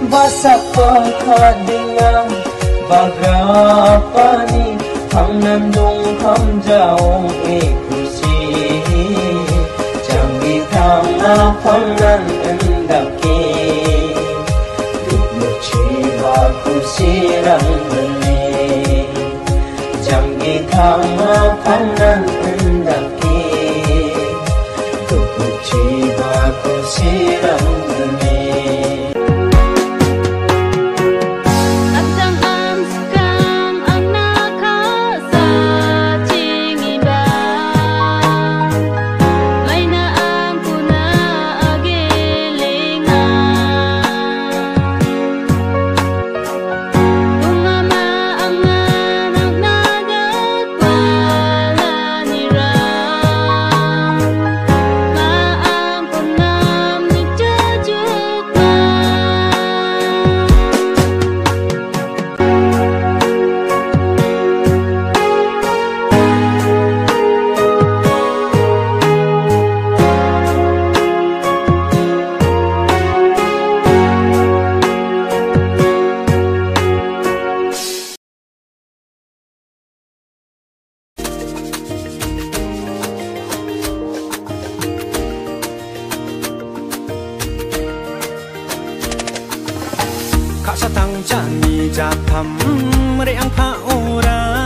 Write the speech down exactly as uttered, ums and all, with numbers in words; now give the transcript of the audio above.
basa pagkadingang bagapani ham nandung ham jaong ikusi jangi tama pangnan endaki dukmu ciba kusirang beli jangi tama pangnan endaki dukmu ciba kusirang beli. Kak satang jani jatam reang pa ora